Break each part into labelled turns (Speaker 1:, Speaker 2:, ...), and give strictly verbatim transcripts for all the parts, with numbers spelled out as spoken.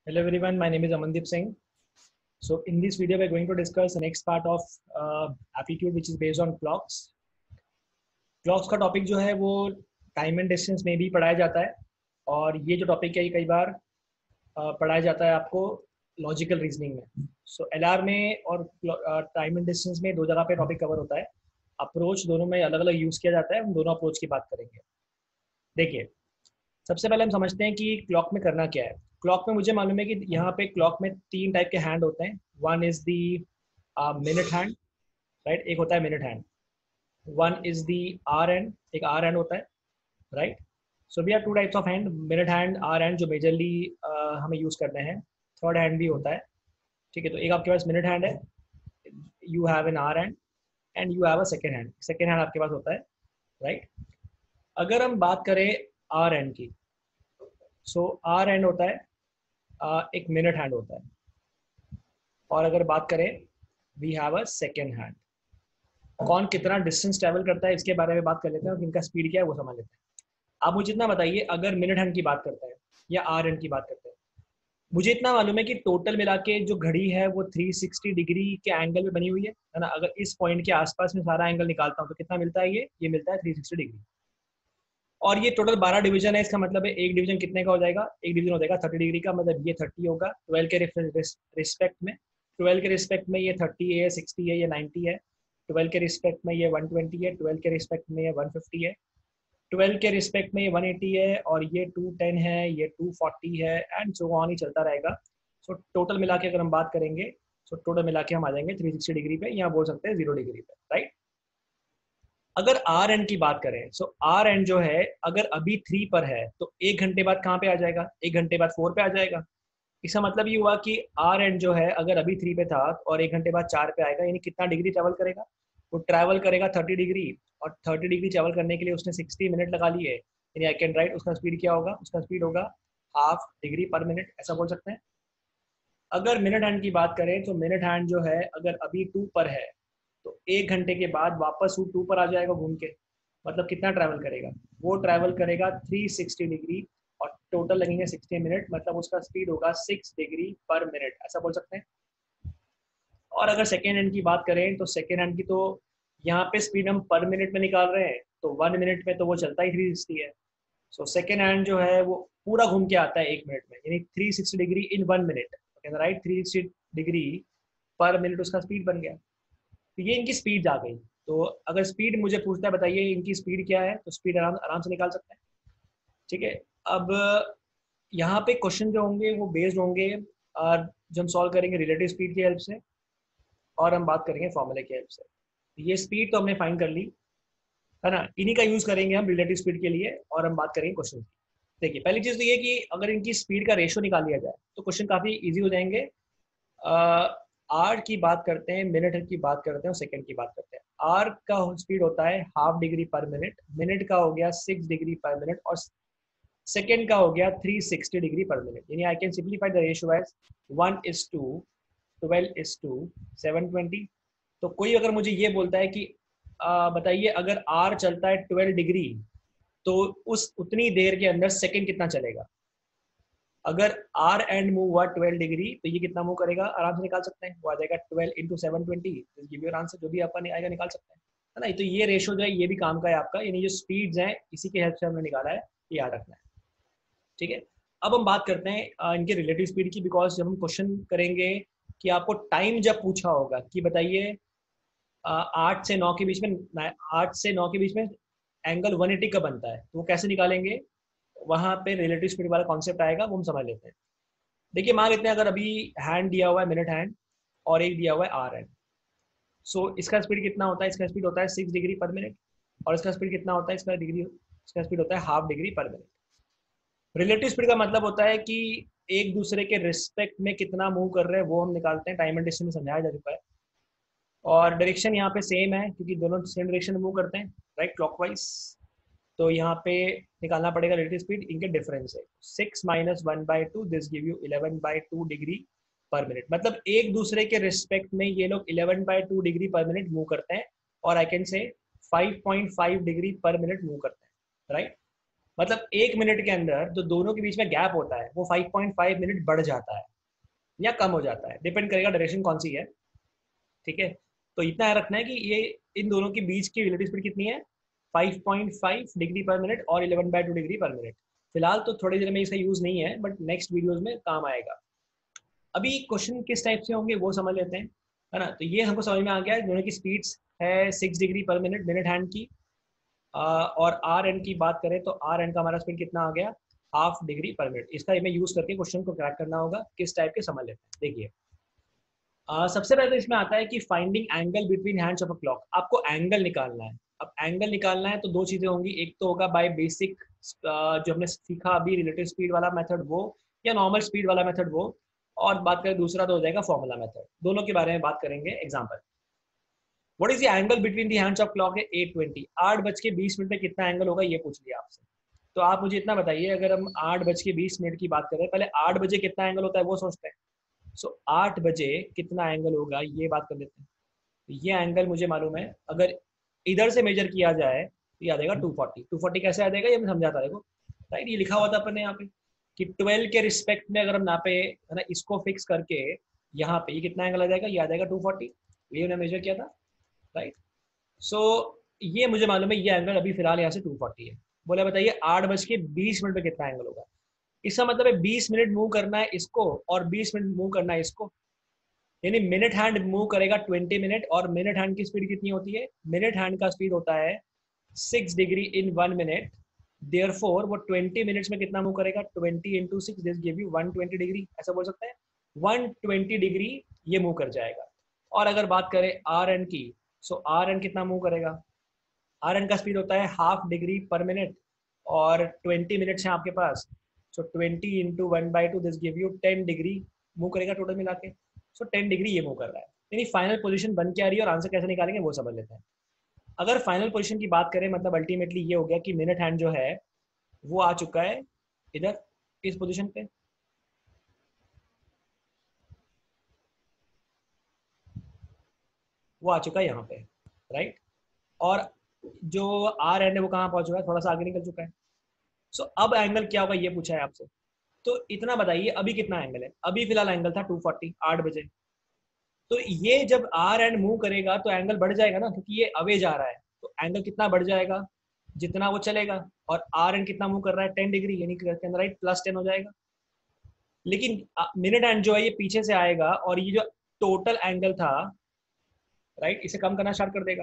Speaker 1: Hello everyone, my name is Amandeep Singh. So in this video, we're going to discuss the next part of uh, aptitude, which is based on clocks. Clocks का topic जो है वो time and distance में भी पढ़ाया जाता है, और ये जो टॉपिक है ये कई बार uh, पढ़ाया जाता है आपको लॉजिकल रीजनिंग में. सो एल आर में और टाइम एंड डिस्टेंस में दो जगह पे टॉपिक कवर होता है. अप्रोच दोनों में अलग अलग यूज़ किया जाता है. हम दोनों अप्रोच की बात करेंगे. देखिए, सबसे पहले हम समझते हैं कि क्लॉक में करना क्या है. क्लॉक में मुझे मालूम है कि यहाँ पे क्लॉक में तीन टाइप के हैंड होते हैं. One is the minute hand, right. एक होता है minute hand. One is the hour hand, एक आर हैंड होता है, right. So we have two types of hand, minute hand, hour hand, जो मेजरली uh, हमें यूज करने हैं. थर्ड हैंड भी होता है, ठीक है. तो एक आपके पास मिनट हैंड है, you have an hour hand, and you have a second hand. Second hand आपके पास होता है, राइट. अगर हम बात करें आर हैंड की, सो आर हैंड होता है Uh, एक मिनट हैंड होता है. और अगर बात करें, we have a second hand. कौन कितना डिस्टेंस ट्रैवल करता है इसके बारे में बात कर लेते हैं, और इनका स्पीड क्या है वो समझ लेते हैं. आप मुझे इतना बताइए, अगर मिनट हैंड की बात करते हैं या आर हैंड की बात करते हैं, मुझे इतना मालूम है कि टोटल मिला के जो घड़ी है वो तीन सौ साठ डिग्री के एंगल में बनी हुई है है ना. अगर इस पॉइंट के आसपास में सारा एंगल निकालता हूँ तो कितना मिलता है, ये ये मिलता है तीन सौ साठ डिग्री. और ये टोटल बारह डिवीजन है. इसका मतलब है एक डिवीजन कितने का हो जाएगा, एक डिवीजन हो जाएगा तीस डिग्री का. मतलब ये तीस होगा ट्वेल्व के रिस्पेक्ट में. ट्वेल्व के रिस्पेक्ट में ये तीस है, साठ है, ये नब्बे है. ट्वेल्व के रिस्पेक्ट में ये एक सौ बीस है. ट्वेल्व के रिस्पेक्ट में ये एक सौ पचास है. ट्वेल्व के रिस्पेक्ट में ये एक सौ अस्सी है, और ये दो सौ दस है, ये दो सौ चालीस है, एंड सो ऑन ही चलता रहेगा. सो so, टोटल मिला के अगर हम बात करेंगे, सो so, टोटल मिला के हम आ जाएंगे तीन सौ साठ डिग्री पे, यहाँ बोल सकते हैं जीरो डिग्री पे, राइट. अगर आर एन की बात करें, सो आर एन जो है अगर अभी थ्री पर है तो एक घंटे बाद कहाँ पे आ जाएगा, एक घंटे बाद फोर पे आ जाएगा. इसका मतलब ये हुआ कि आर एन जो है अगर अभी थ्री पे था और एक घंटे बाद चार पे आएगा, यानी कितना डिग्री ट्रैवल करेगा, वो ट्रैवल करेगा थर्टी डिग्री. और थर्टी डिग्री ट्रैवल करने के लिए उसने सिक्सटी मिनट लगा लिए, यानी आई कैन राइट उसका स्पीड क्या होगा, उसका स्पीड होगा हाफ डिग्री पर मिनट, ऐसा बोल सकते हैं. अगर मिनट हैंड की बात करें तो मिनट हैंड जो है अगर अभी टू पर है तो एक घंटे के बाद वापस वो टू पर आ जाएगा घूम के. मतलब कितना ट्रैवल करेगा, वो ट्रैवल करेगा तीन सौ साठ डिग्री, और टोटल लगेंगे साठ मिनट. मतलब उसका स्पीड होगा सिक्स डिग्री पर मिनट, ऐसा बोल सकते हैं. और अगर सेकेंड हैंड की बात करें तो सेकेंड हैंड की तो यहाँ पे स्पीड हम पर मिनट में निकाल रहे हैं, तो वन मिनट में तो वो चलता ही थ्री सिक्सटी है. सो सेकेंड हैंड जो है वो पूरा घूम के आता है एक मिनट में, यानी three sixty degree in one minute, right. Three sixty degree per minute उसका स्पीड बन गया. तो ये इनकी स्पीड आ गई. तो अगर स्पीड मुझे पूछता है बताइए इनकी स्पीड क्या है, तो स्पीड आराम आराम से निकाल सकते हैं, ठीक है. अब यहाँ पे क्वेश्चन जो होंगे वो बेस्ड होंगे और जो हम सॉल्व करेंगे रिलेटिव स्पीड की हेल्प से, और हम बात करेंगे फॉर्मूले की हेल्प से. ये स्पीड तो हमने फाइंड कर ली है ना, इन्हीं का यूज करेंगे हम रिलेटिव स्पीड के लिए, और हम बात करेंगे क्वेश्चन की. देखिए, पहली चीज तो ये कि अगर इनकी स्पीड का रेशो निकाल लिया जाए तो क्वेश्चन काफी इजी हो जाएंगे. आर की बात करते हैं, मिनट की बात करते हैं, और सेकंड की बात करते हैं. आर का स्पीड होता है half degree per minute, minute का हो गया सिक्स डिग्री पर मिनट, और सेकंड का हो गया three sixty degree per minute. यानी I can simplify the ratio as one is to twelve is to seven twenty. तो कोई अगर मुझे ये बोलता है कि आ, बताइए अगर आर चलता है ट्वेल्व डिग्री तो उस उतनी देर के अंदर सेकंड कितना चलेगा. अगर आर एंड मूव हुआ ट्वेल्व डिग्री तो ये कितना मूव करेगा, आराम से निकाल सकते हैं. वो आ जाएगा twelve into seven twenty, give your answer. जो भी आपका नहीं आएगा निकाल सकते हैं, है ना. तो ये रेशो जो है ये भी काम का है आपका, यानी जो स्पीड्स हैं इसी के हेल्प से हमने निकाला है, ये याद रखना है, ठीक है. अब हम बात करते हैं इनके रिलेटिव स्पीड की, बिकॉज जब हम क्वेश्चन करेंगे कि आपको टाइम जब पूछा होगा कि बताइए आठ से नौ के बीच में, आठ से नौ के बीच में एंगल वन एटी का बनता है, तो वो कैसे निकालेंगे, वहां पे रिलेटिव स्पीड वाला कॉन्सेप्ट आएगा, वो हम समझ लेते हैं. देखिए, मान लेते हैं अगर अभी हैंड दिया हुआ है मिनट हैंड, और एक दिया हुआ है आर हैंड. सो इसका स्पीड कितना होता है, इसका स्पीड होता है सिक्स डिग्री पर मिनट, और इसका स्पीड कितना होता है, इसका डिग्री इसका स्पीड होता है half degree per minute. Relative speed का मतलब होता है कि एक दूसरे के रिस्पेक्ट में कितना मूव कर रहे हैं वो हम निकालते हैं. टाइम एंड डिस्टेंस में समझाया जा चुका है, और डायरेक्शन यहाँ पे सेम है क्योंकि दोनों सेम डायरेक्शन में मूव करते हैं, राइट, क्लॉकवाइज. तो यहाँ पे निकालना पड़ेगा रिलेटिव स्पीड, इनके डिफरेंस है six minus one by two, this give you eleven by two degree per minute. मतलब एक दूसरे के रिस्पेक्ट में ये लोग eleven by two degree per minute move करते हैं, और I can say five point five degree per minute move करते हैं, राइट. मतलब एक मिनट के अंदर जो दोनों के बीच में गैप होता है वो फाइव पॉइंट फाइव मिनट बढ़ जाता है या कम हो जाता है, डिपेंड करेगा डायरेक्शन कौन सी है। ठीक है, तो इतना याद रखना है कि ये इन दोनों के बीच की रिलेटिव स्पीड कितनी है, five point five degree per minute और eleven by two degree per minute. फिलहाल तो थोड़ी देर में इसका यूज नहीं है, बट नेक्स्ट वीडियोज में काम आएगा। अभी क्वेश्चन किस टाइप से होंगे वो समझ लेते हैं, है ना। तो ये हमको समझ में आ गया है, दोनों की स्पीड्स है six degree per minute minute hand की। आ, और आर एन की बात करें तो आर एन का हमारा स्पीड कितना आ गया, हाफ डिग्री पर मिनट। इसका हमें यूज करके क्वेश्चन को क्रैक करना होगा, किस टाइप के समझ लेते हैं। देखिए आ, सबसे पहले तो इसमें आता है कि finding angle between hands of a clock. आपको एंगल निकालना है। अब एंगल निकालना है तो दो चीजें होंगी, एक तो होगा बाय बेसिक जो हमने सीखा अभी रिलेटिव स्पीड वाला मेथड वो, या नॉर्मल स्पीड वाला मेथड वो, और बात करें दूसरा तो हो जाएगा फॉर्मूला मेथड। दोनों के बारे में बात करेंगे। Example, what is the angle between the hands of clock है एट ट्वेंटी, आठ बज के बीस मिनट में कितना एंगल होगा ये पूछ लिया आपसे। तो आप मुझे इतना बताइए, अगर हम आठ बज के बीस मिनट की बात करें, पहले आठ बजे कितना एंगल होता है वो सोचते हैं। सो आठ बजे कितना एंगल होगा ये बात कर लेते हैं। ये एंगल मुझे मालूम है, अगर इधर से मेजर किया जाए तो ये आ जाएगा टू फोर्टी। टू फोर्टी कैसे आ जाएगा ये मैं समझाता, देखो राइट, ये लिखा हुआ था अपन ने यहाँ पे कि ट्वेल्व के रिस्पेक्ट में अगर हम नापे, है ना, इसको फिक्स करके यहाँ पे ये कितना एंगल आ जाएगा, ये आ जाएगा टू फोर्टी। ये हमने मेजर किया था, राइट। सो ये मुझे मालूम है, ये एंगल अभी फिलहाल यहाँ से टू फोर्टी है। बोले बताइए आठ बज के बीस मिनट में कितना एंगल होगा। इसका मतलब है बीस मिनट मूव करना है इसको और बीस मिनट मूव करना है इसको, यानी मिनट हैंड मूव करेगा ट्वेंटी मिनट। और मिनट हैंड की स्पीड कितनी होती है, मिनट हैंड का स्पीड होता है six degree in one minute. Therefore वो ट्वेंटी मिनट्स में कितना मूव करेगा, twenty into six this give you one twenty degree, ऐसा बोल सकते हैं। वन ट्वेंटी डिग्री ये मूव कर जाएगा। और अगर बात करें आर एन की, सो आर एन कितना मूव करेगा, आर एन का स्पीड होता है हाफ डिग्री पर मिनट और ट्वेंटी मिनट्स हैं आपके पास। So twenty into one by two this give you ten degree move करेगा टोटल मिला के। सो टेन डिग्री ये मूव कर रहा है। यानी फाइनल पोजीशन बन के आ रही है और आंसर कैसे निकालेंगे वो समझ लेते हैं। अगर फाइनल पोजीशन की बात करें, मतलब अल्टीमेटली ये हो गया कि मिनट हैंड जो है वो आ चुका है इधर इस पोजीशन पे, वो आ चुका है यहाँ पे, राइट। और जो आर एंड है वो कहाँ पहुंच चुका है, थोड़ा सा आगे निकल चुका है। सो so, अब एंगल क्या होगा ये पूछा है आपसे। तो इतना बताइए अभी कितना एंगल है, अभी फिलहाल एंगल था टू फोर्टी आठ बजे। तो ये जब आर एंड मूव करेगा तो एंगल बढ़ जाएगा ना, क्योंकि ये अवे जा रहा है। तो एंगल कितना बढ़ जाएगा, जितना वो चलेगा। और आर एंड कितना मूव कर रहा है, टेन डिग्री, यानी राइट प्लस टेन हो जाएगा। लेकिन मिनट एंड जो है ये पीछे से आएगा और ये जो टोटल एंगल था, राइट, इसे कम करना स्टार्ट कर देगा,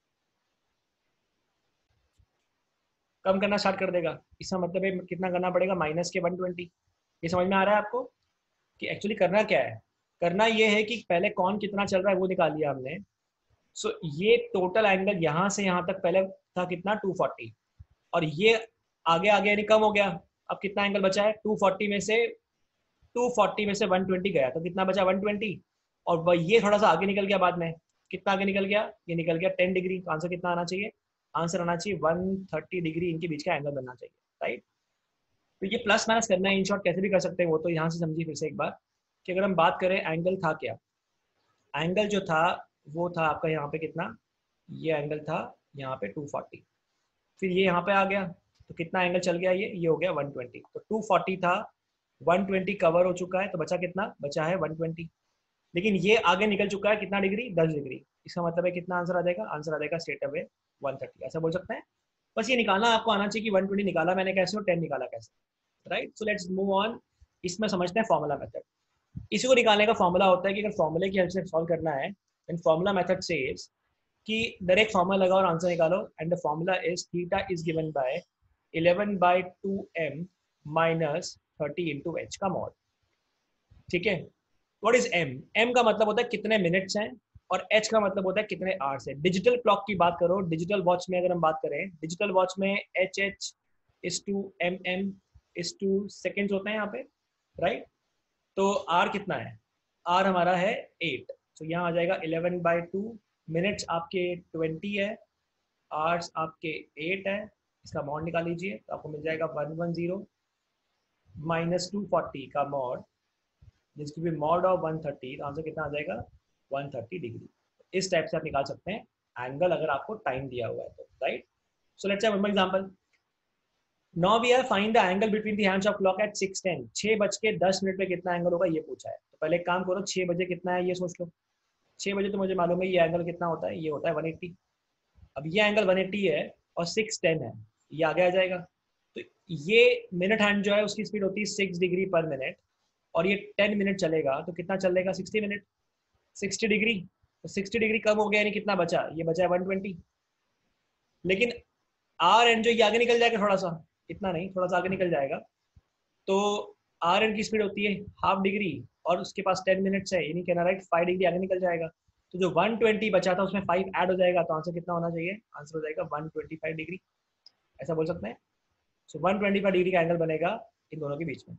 Speaker 1: कम करना स्टार्ट कर देगा। इसका मतलब है कितना करना पड़ेगा, माइनस के वन ट्वेंटी। ये समझ में आ रहा है आपको कि एक्चुअली करना क्या है। करना ये है कि पहले कौन कितना चल रहा है वो निकाल लिया हमने। सो so, ये टोटल एंगल यहाँ से यहाँ तक पहले था कितना टू फोर्टी, और ये आगे आगे यानी कम हो गया। अब कितना एंगल बचा है, टू फोर्टी में से टू फोर्टी में से वन ट्वेंटी गया तो कितना बचा वन ट्वेंटी। और वह ये थोड़ा सा आगे निकल गया बाद में, कितना आगे निकल गया, ये निकल गया टेन डिग्री। तो आंसर कितना आना चाहिए, आंसर आना चाहिए वन थर्टी डिग्री इनके बीच का एंगल बनना चाहिए, राइट। तो ये प्लस माइनस करना है, इन शॉर्ट कैसे भी कर सकते हैं वो तो यहाँ से समझिए फिर से एक बार कि अगर हम बात करें एंगल था क्या, एंगल जो था वो था आपका यहाँ पे कितना, ये एंगल था यहाँ पे टू फोर्टी। फिर ये यहाँ पे आ गया तो कितना एंगल चल गया, ये ये हो गया वन ट्वेंटी। तो टू फोर्टी था, वन ट्वेंटी कवर हो चुका है तो बचा कितना, बचा है वन ट्वेंटी। लेकिन ये आगे निकल चुका है कितना डिग्री, दस डिग्री। इसका मतलब है कितना आंसर आ जाएगा, आंसर आ जाएगा स्ट्रेट अवे वन थर्टी, ऐसा बोल सकते हैं। बस ये निकालना आपको आना चाहिए कि वन ट्वेंटी निकाला मैंने कैसे और टेन निकाला कैसे, right. So let's move on. इसमें समझते हैं फॉर्मूला मेथड। इसी को निकालने का फॉर्मूला होता है कि अगर फॉर्मूले की हेल्प से सॉल्व करना है, देन फॉर्मूला मेथड सेज कि डायरेक्ट फॉर्मूला लगाओ और आंसर निकालो। And the formula is theta is given by eleven by two M minus thirty into H का मॉड, ठीक है। व्हाट इज एम, एम का मतलब होता है कितने मिनट्स हैं और एच का मतलब होता है कितने आवर्स है। डिजिटल क्लॉक की बात करो, डिजिटल वॉच में अगर हम बात करें, डिजिटल वॉच में H H is to M M is to seconds होते हैं यहाँ पे, राइट। तो आर कितना है, आर हमारा है एट। तो यहाँ आ जाएगा इलेवन बाई टू, मिनट्स आपके ट्वेंटी है, आवर्स आपके एट है। इसका मॉड निकाल लीजिए तो आपको मिल जाएगा one one zero minus two forty का मॉड, जिसकी भी मॉड ऑफ वन थर्टी, तो आंसर कितना आ जाएगा वन थर्टी डिग्री। इस टाइप से आप निकाल सकते हैं एंगल अगर आपको टाइम दिया हुआ है तो, राइट। So let's have one more example. Now we have find the angle between the hands of clock at six ten. छः बज के दस मिनट पे कितना एंगल होगा ये पूछा है। तो पहले एक काम करो, छः बजे कितना है ये सोच लो। छः बजे तो मुझे मालूम है ये एंगल कितना होता है, ये होता है वन एट्टी। अब ये एंगल वन एट्टी है और सिक्स टेन है, ये आगे आ जाएगा। तो ये मिनट हैंड जो है उसकी स्पीड होती है सिक्स डिग्री पर मिनट, और ये टेन मिनट चलेगा तो कितना चलेगा, सिक्सटी मिनट, सिक्सटी डिग्री। तो सिक्सटी डिग्री कम हो गया, यानी कितना बचा, ये बचा है वन ट्वेंटी। लेकिन आर एन जो ये आगे निकल जाएगा थोड़ा सा, इतना नहीं, थोड़ा सा आगे निकल जाएगा। तो आर एन की स्पीड होती है हाफ डिग्री, और उसके पास टेन मिनट्स है, यानी कहना राइट फाइव डिग्री आगे निकल जाएगा। तो जो वन ट्वेंटी बचा था उसमें फाइव ऐड हो जाएगा, तो आंसर कितना होना चाहिए, आंसर हो जाएगा वन ट्वेंटी फाइव डिग्री, ऐसा बोल सकते हैं। So one twenty five degree का एंगल बनेगा इन दोनों के बीच में।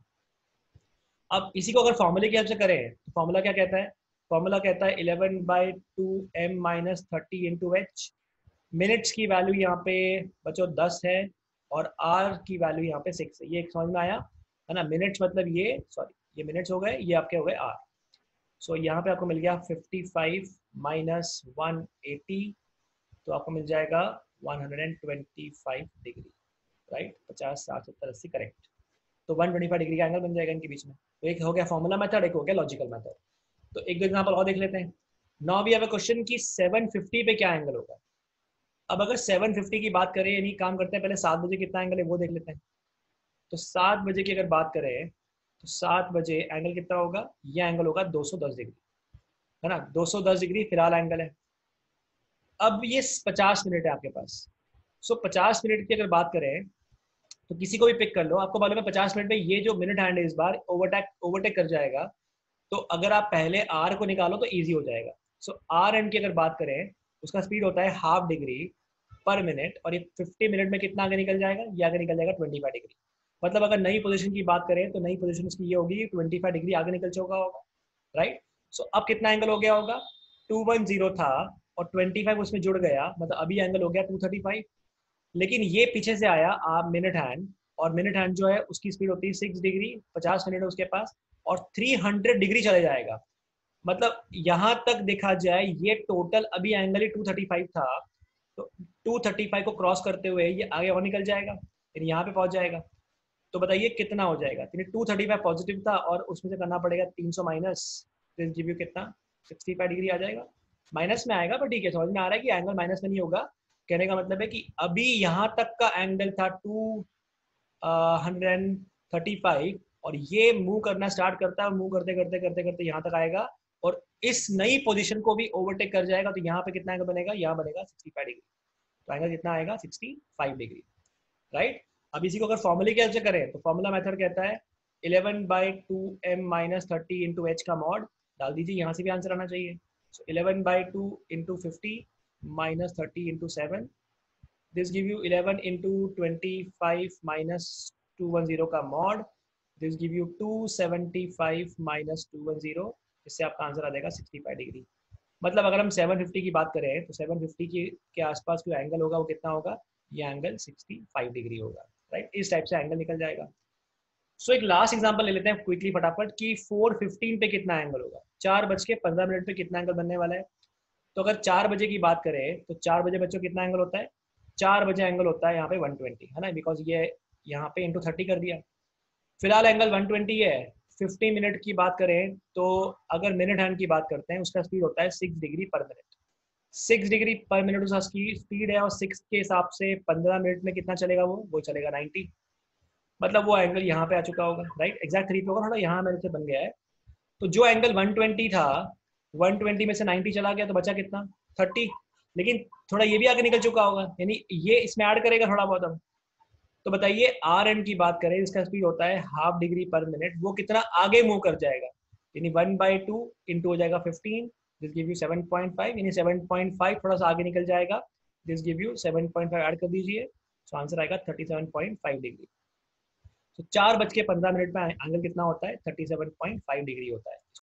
Speaker 1: अब इसी को अगर फॉर्मूले की हेल्प से करें तो फॉर्मूला क्या कहता है, फॉर्मूला कहता है eleven by two M minus thirty into H. Minutes की वैल्यू यहाँ पे बच्चों दस है, और आर की वैल्यू यहाँ पे सिक्स है। ये एक समझ में आया है ना, मिनट्स मतलब ये, सॉरी ये मिनट्स हो गए, ये आपके हो गए आर। सो so, यहाँ पे आपको मिल गया fifty five minus one eighty, तो आपको मिल जाएगा one hundred twenty five degree, right, पचास साठ सत्तर अस्सी करेक्ट। तो वन ट्वेंटी फाइव डिग्री का एंगल बन जाएगा इनके बीच में। तो एक हो गया फॉर्मूला मेथड, एक हो गया लॉजिकल मेथड। तो एक दो एग्जांपल और देख लेते हैं। Now we have a question कि सेवन फिफ्टी पे क्या एंगल होगा। अब अगर सेवन फिफ्टी की बात करें, यानी काम करते हैं पहले सात बजे कितना एंगल है वो देख लेते हैं। तो सात बजे की अगर बात करें तो सात बजे एंगल कितना होगा, ये एंगल होगा दो सौ दस डिग्री, है ना, दो सौ दस डिग्री फिलहाल एंगल है। अब ये पचास मिनट है आपके पास। सो पचास मिनट की अगर बात करें तो किसी को भी पिक कर लो, आपको मालूम है पचास मिनट में ये जो मिनट हैंड है इस बार ओवरटेक ओवरटेक कर जाएगा। तो अगर आप पहले आर को निकालो तो ईजी हो जाएगा। सो आर एंड की अगर बात करें, उसका स्पीड होता है हाफ डिग्री पर मिनट, और ये फिफ्टी मिनट में कितना आगे निकल जाएगा, ये आगे निकल जाएगा ट्वेंटी फाइव डिग्री। मतलब अगर नई पोजीशन की बात करें तो नई पोजीशन उसकी ये होगी ट्वेंटी फाइव डिग्री आगे निकल चुका होगा, राइट। सो अब कितना एंगल हो गया होगा, टू वन जीरो था और ट्वेंटी फाइव उसमें जुड़ गया, मतलब अभी एंगल हो गया टू थर्टी फाइव। लेकिन ये पीछे से आया आप मिनट हैंड, और मिनट हैंड जो है उसकी स्पीड होती है सिक्स डिग्री, पचास मिनट है उसके पास, और थ्री हंड्रेड डिग्री चले जाएगा। मतलब यहाँ तक देखा जाए ये टोटल अभी एंगल ही टू थर्टी फाइव था, तो टू थर्टी फाइव को क्रॉस करते हुए ये आगे और निकल जाएगा, फिर यहाँ पे पहुंच जाएगा। तो बताइए कितना हो जाएगा, टू थर्टी फाइव पॉजिटिव था और उसमें से करना पड़ेगा तीन सौ माइनस, दिस गिव यू कितना, सिक्सटी फाइव डिग्री आ जाएगा। माइनस में आएगा पर ठीक है, समझ में आ रहा है कि एंगल माइनस में नहीं होगा। कहने का मतलब है कि अभी यहाँ तक का एंगल था टू हंड्रेड थर्टी फाइव, और ये मूव करना स्टार्ट करता है, मूव करते करते करते करते यहाँ तक आएगा, और इस नई पोजीशन को भी ओवरटेक कर जाएगा। तो यहाँ पे कितना एंगल बनेगा, यहाँ बनेगा सिक्सटी फाइव डिग्री। तो एंगल कितना आएगा, सिक्सटी फाइव डिग्री, राइट। अब इसी को अगर फॉर्मूले की हेल्प से करें तो फॉर्मूला मेथड कहता है eleven by two M minus thirty into H का मॉड डाल दीजिए, यहाँ से भी आंसर आना चाहिए। So eleven by two into fifty minus thirty into seven, this give you eleven into twenty five minus two one zero का mod, this give you two seventy five minus two one zero. इससे आपका answer आ जाएगा sixty five degree. मतलब अगर हम seven fifty की बात करें तो सेवन फिफ्टी की के आसपास जो एंगल होगा वो कितना होगा, ये एंगल सिक्सटी फाइव डिग्री होगा, राइट। इस टाइप से एंगल निकल जाएगा। सो so, एक लास्ट एग्जांपल ले लेते हैं क्विकली फटाफट कि फोर फिफ्टीन पे कितना एंगल होगा, चार बज के पंद्रह मिनट पे कितना एंगल बनने वाला है। तो अगर चार बजे की बात करें तो चार बजे बच्चों कितना एंगल होता है, चार बजे एंगल होता है यहाँ पे वन ट्वेंटी, है ना, बिकॉज ये यहाँ पे इंटू थर्टी कर दिया। फिलहाल एंगल वन ट्वेंटी है। फिफ्टी मिनट की बात करें तो अगर मिनट हैंड की बात करते हैं उसका स्पीड होता है six degree per minute, six degree per minute उसका स्पीड है, और सिक्स के हिसाब से पंद्रह मिनट में कितना चलेगा, वो वो चलेगा नाइन्टी। मतलब वो एंगल यहाँ पे आ चुका होगा, राइट, एग्जैक्ट थ्री पे होगा, थोड़ा यहाँ मेरे से बन गया है। तो जो एंगल वन ट्वेंटी था, वन ट्वेंटी में से नाइन्टी चला गया तो बचा कितना, थर्टी। लेकिन थोड़ा ये भी आगे निकल चुका होगा, यानी ये इसमें ऐड करेगा थोड़ा बहुत। अब तो बताइए आर एन की बात करें, इसका स्पीड होता है हाफ डिग्री पर मिनट, वो कितना आगे मूव कर जाएगा, यानी वन बाई टू इंटू हो जाएगा fifteen, this give you seven point five, यानी सेवन पॉइंट फाइव थोड़ा सा आगे निकल जाएगा, this give you seven point five add कर दीजिए, तो आंसर आएगा thirty seven point five degree. तो चार बज के पंद्रह मिनट में एंगल कितना होता है, thirty seven point five degree होता है।